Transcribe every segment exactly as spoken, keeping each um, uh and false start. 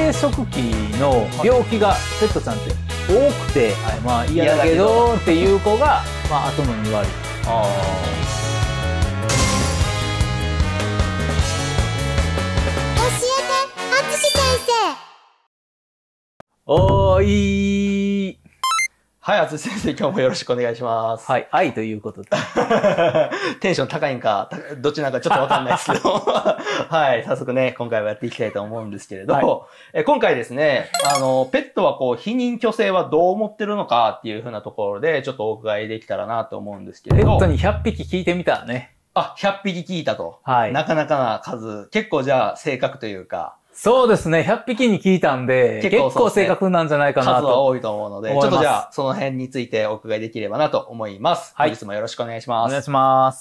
生殖期の病気がペットちゃんって多くて、はい、まあ嫌だけどっていう子が、まああとのに割。あ教えて、あつし先生。 おーいー。 はい、あつし先生、今日もよろしくお願いします。 はい、愛ということで。 テンション高いんか、どっちなんかちょっとわかんないですけど。はい、早速ね、今回はやっていきたいと思うんですけれど、はい、え今回ですね、あの、ペットはこう、避妊去勢はどう思ってるのかっていうふうなところで、ちょっとお伺いできたらなと思うんですけれど。 ペットにひゃっぴき聞いてみたね。 あ、ひゃっぴき聞いたと。 はい。 なかなかな数。結構じゃあ、正確というか。 そうですね。ひゃっぴきに聞いたんで、結構、ね、結構正確なんじゃないかなと。 数は多いと思うので、ちょっとじゃあ、その辺についてお伺いできればなと思います。はい。本日もよろしくお願いします。 お願いします。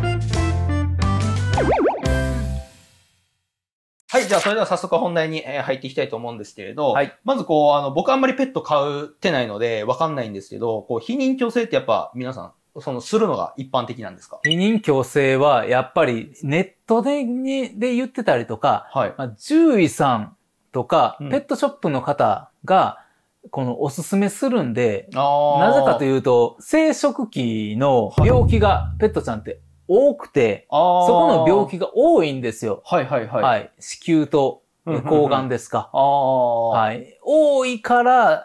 はい。じゃあ、それでは早速本題に入っていきたいと思うんですけれど、はい。まずこう、あの、僕あんまりペット飼ってないので、わかんないんですけど、こう、避妊去勢ってやっぱ皆さん、その、するのが一般的なんですか？ 避妊去勢は、やっぱり、ネットで、に、で言ってたりとか、はい。まあ、獣医さんとか、うん、ペットショップの方が、この、おすすめするんで、なぜかというと、生殖期の病気が、ペットちゃんって多くて、はい、そこの病気が多いんですよ。 はいはいはい。 はい。子宮と、睾丸ですか。ああ。はい。多いから、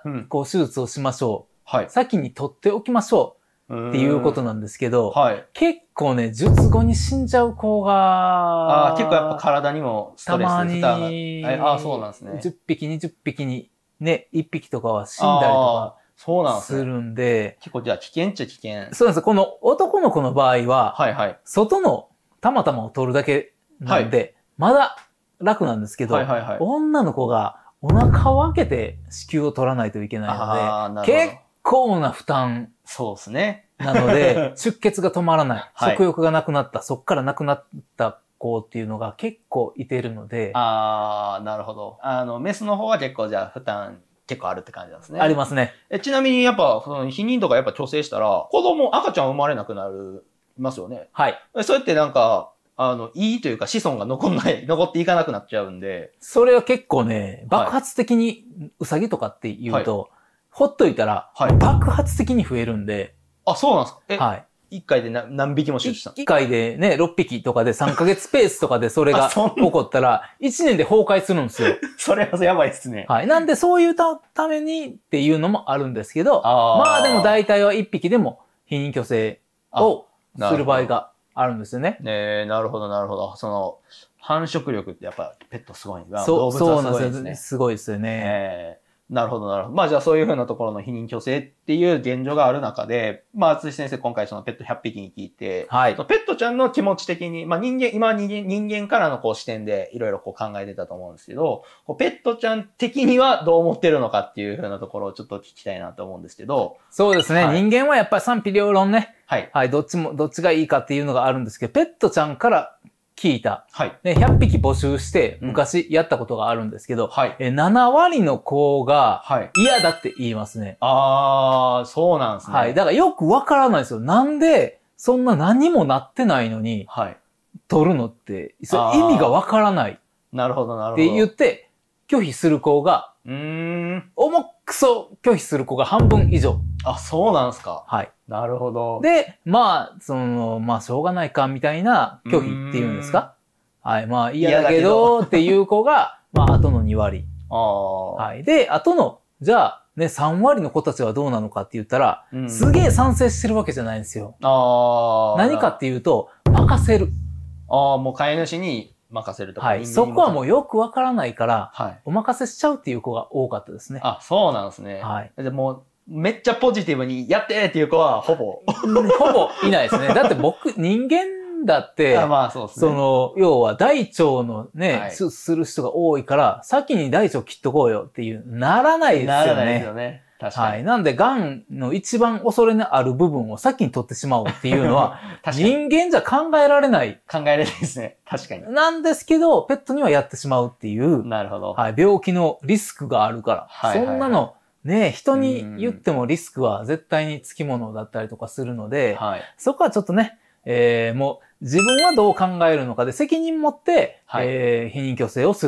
こう、手術をしましょう。はい。先に取っておきましょう。っていうことなんですけど、はい、結構ね、術後に死んじゃう子が、 あ結構やっぱ体にもストレス負担が、ああ、そうなんですね。 じゅっぴき、にじゅっぴきに、ね、いっぴきとかは死んだりとか、そうなんでするんで、 結構じゃあ危険っちゃ危険。 そうなんです。この男の子の場合は、はいはい、外のたまたまを取るだけなんで、はい、まだ楽なんですけど、はいはいはい、女の子がお腹を開けて子宮を取らないといけないので、結構な負担。 そうですね。 なので、出血が止まらない。はい、食欲がなくなった。そっからなくなった子っていうのが結構いてるので。 ああ、なるほど。あの、メスの方は結構じゃあ負担結構あるって感じなんですね。 ありますね。 えちなみにやっぱ、その避妊とかやっぱ調整したら、子供、赤ちゃん生まれなくなる、ますよね。はい。そうやってなんか、あの、いいというか子孫が残んない、残っていかなくなっちゃうんで。 それは結構ね、爆発的に、ウサギとかって言うと、はい、ほっといたら、はい、爆発的に増えるんで。 あ、そうなんですか？え、はい。一回で何何匹も出したの？ 一回でね、ろっぴきとかでさんかげつペースとかでそれが起こったら、いちねんで崩壊するんですよ。 それはやばいですね。 はい。なんでそういうた、ためにっていうのもあるんですけど、あまあでも大体はいっぴきでも避妊去勢をする場合があるんですよね。 ねえ、なるほどなるほど。その、繁殖力ってやっぱペットすごいんだ。 そう、そうなんですね。すごいですよね。 えーなるほど、なるほど。まあじゃあそういうふうなところの避妊去勢っていう現状がある中で、まあ、厚先生今回そのペットひゃっぴきに聞いて、はい。ペットちゃんの気持ち的に、まあ人間、今人間、人間からのこう視点でいろいろこう考えてたと思うんですけど、ペットちゃん的にはどう思ってるのかっていうふうなところをちょっと聞きたいなと思うんですけど。 そうですね。はい、人間はやっぱり賛否両論ね。はい。はい。どっちも、どっちがいいかっていうのがあるんですけど、ペットちゃんから聞いた。はい。ね、ひゃっぴき募集して、昔やったことがあるんですけど、うん、はい。え、ななわりの子が、はい。嫌だって言いますね。 あー、そうなんですね。 はい。だからよくわからないですよ。なんで、そんな何もなってないのに、はい。取るのって、それ意味がわからない。 なるほど、なるほど。って言って、拒否する子が、うーん。重くそ拒否する子が半分以上。 あ、そうなんですか。 はい。 なるほど。 で、まあ、その、まあ、しょうがないか、みたいな拒否っていうんですか？はい。まあ、嫌だけど、っていう子が、まあ、あとのにわり。ああ。はい。で、あとの、じゃあ、ね、さんわりの子たちはどうなのかって言ったら、すげえ賛成してるわけじゃないんですよ。ああ。何かっていうと、任せる。 ああ、もう飼い主に任せるとか。 はい。そこはもうよくわからないから、はい。お任せしちゃうっていう子が多かったですね。 あ、そうなんですね。はい。でもめっちゃポジティブにやってっていう子はほぼ。 ほぼいないですね。だって僕、人間だって、まあそうですね、その、要は大腸のね、はい、す、する人が多いから、先に大腸切っとこうよっていう、ならないですよね。ならないですよね。確かに。はい。なんで、癌の一番恐れのある部分を先に取ってしまおうっていうのは、人間じゃ考えられない。 考えられないですね。確かに。 なんですけど、ペットにはやってしまうっていう。 なるほど。 はい。病気のリスクがあるから。はいはいはい、そんなの、ね、人に言ってもリスクは絶対につきものだったりとかするので、はい、そこはちょっとね、えー、もう自分はどう考えるのかで責任持って、はい、えー、避妊去勢をするっ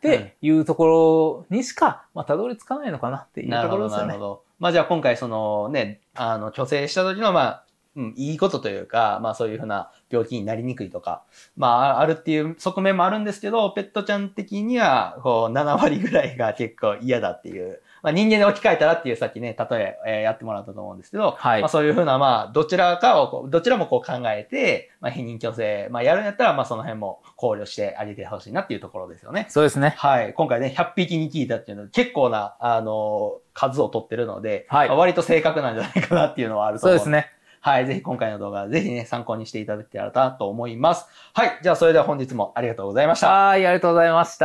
っていうところにしか、まあ、たどり着かないのかなっていうところですよね。 なるほど、なるほど。まあ、じゃあ今回そのね、あの、虚勢した時の、まあ、うん、いいことというか、まあそういうふうな病気になりにくいとか、まああるっていう側面もあるんですけど、ペットちゃん的には、こう、ななわりぐらいが結構嫌だっていう、まあ人間で置き換えたらっていうさっきね、例え、えー、やってもらったと思うんですけど、はい。まあそういうふうな、まあどちらかをこう、どちらもこう考えて、まあ避妊去勢、まあやるんやったら、まあその辺も考慮してあげてほしいなっていうところですよね。 そうですね。 はい。今回ね、ひゃっぴきに聞いたっていうのは結構な、あの、数を取ってるので、はい。まあ、割と正確なんじゃないかなっていうのはあると思う。 そうですね。 はい。ぜひ今回の動画、ぜひね、参考にしていただけたらと思います。はい。じゃあ、それでは本日もありがとうございました。 はい。ありがとうございました。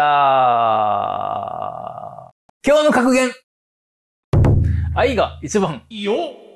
今日の格言。愛が一番。 いいよ。